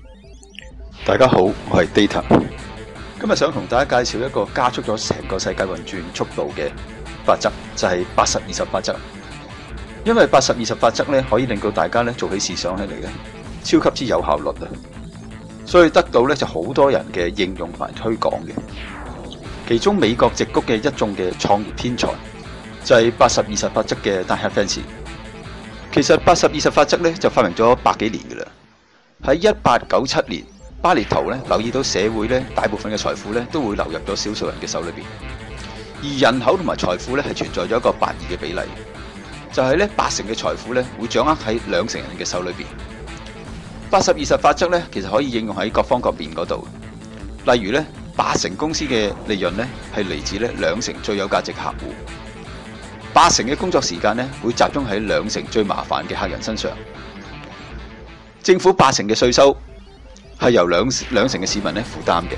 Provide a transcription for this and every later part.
大家好，我係 Data。今日想同大家介紹一個加速咗成個世界運轉速度嘅法則，就係80-20法則。因為80-20法則咧，可以令到大家咧做起事上起嚟咧，超級之有效率啊！所以得到咧就好多人嘅應用同埋推廣嘅。其中美國矽谷嘅一眾嘅創業天才，就係80-20法則嘅 Die Hard fans。其實80-20法則咧就發明咗100幾年嘅啦。喺1897年。巴列圖咧留意到社會咧大部分嘅財富咧都會流入咗少數人嘅手裏邊，而人口同埋財富咧係存在咗一個8-2嘅比例，就係咧80%嘅財富咧會掌握喺20%人嘅手裏邊。80-20法則咧其實可以應用喺各方各面嗰度，例如咧80%公司嘅利潤咧係嚟自咧20%最有價值客戶，80%嘅工作時間咧會集中喺20%最麻煩嘅客人身上，政府80%嘅稅收係由兩成嘅市民咧負擔嘅。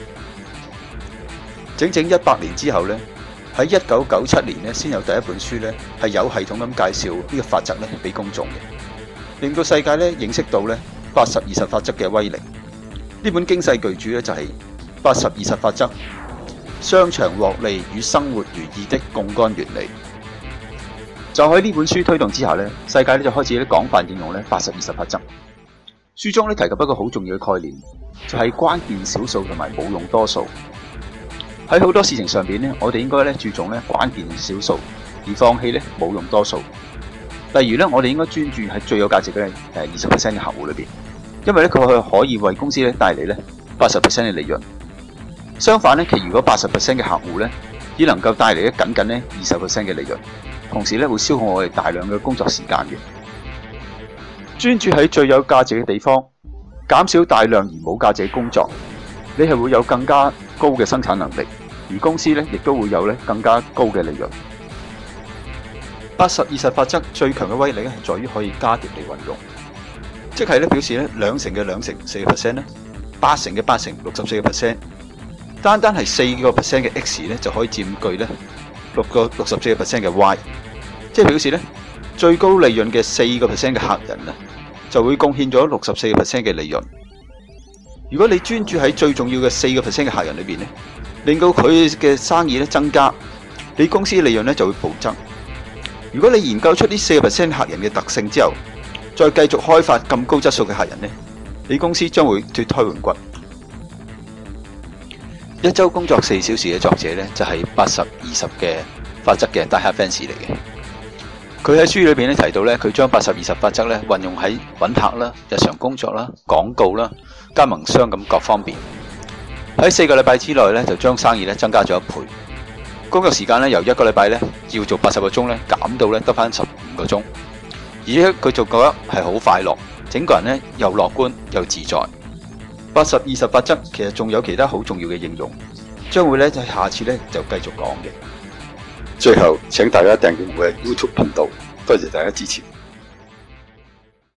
整整100年之後咧，喺1997年咧先有第一本書咧係有系統咁介紹呢個法則咧俾公眾嘅，令到世界咧認識到咧80-20法則嘅威力。呢本經世巨著咧就係80-20法則，商場獲利與生活如意的槓桿原理。就喺呢本書推動之下咧，世界咧就開始咧廣泛應用咧80-20法則。書中咧提及一個好重要嘅概念，就係關鍵少數同埋冇用多數。喺好多事情上邊咧，我哋應該咧注重咧關鍵少數，而放棄咧冇用多數。例如咧，我哋應該專注喺最有價值嘅20% 嘅客戶裏邊，因為咧佢可以為公司咧帶嚟咧80% 嘅利潤。相反咧，其餘嗰80% 嘅客戶咧，只能夠帶嚟咧僅僅20% 嘅利潤，同時咧會消耗我哋大量嘅工作時間嘅。專注喺最有價值嘅地方，減少大量而冇價值嘅工作，你係會有更加高嘅生產能力，而公司咧亦都會有咧更加高嘅利潤。80-20法則最強嘅威力咧係在於可以加極嚟運用，即係咧表示咧20%嘅20%4%咧，80%嘅80%64%，單係4% 嘅 X 咧就可以佔據咧64% 嘅 Y， 即係表示咧最高利潤嘅4% 嘅客人咧，就會貢獻咗64% 嘅利潤。如果你專注喺最重要嘅4% 嘅客人裏邊咧，令到佢嘅生意咧增加，你公司嘅利潤咧就會暴增。如果你研究出呢4% 客人嘅特性之後，再繼續開發咁高質素嘅客人咧，你公司將會脫胎換骨。一周工作4小時嘅作者咧，就係80-20嘅法則嘅 Die Hard fans 嚟嘅。佢喺書裏邊咧提到咧，佢將80-20法則咧運用喺揾客啦、日常工作啦、廣告啦、加盟商咁各方面。喺4個禮拜之內咧，就將生意咧增加咗1倍。工作時間咧由1個禮拜咧要做80個鐘咧，減到咧得返15個鐘。而且佢做覺得係好快樂，整個人咧又樂觀又自在。80-20法則其實仲有其他好重要嘅應用，將會咧喺下次咧就繼續講嘅。最後，請大家訂閱我嘅 YouTube 頻道，多謝大家支持。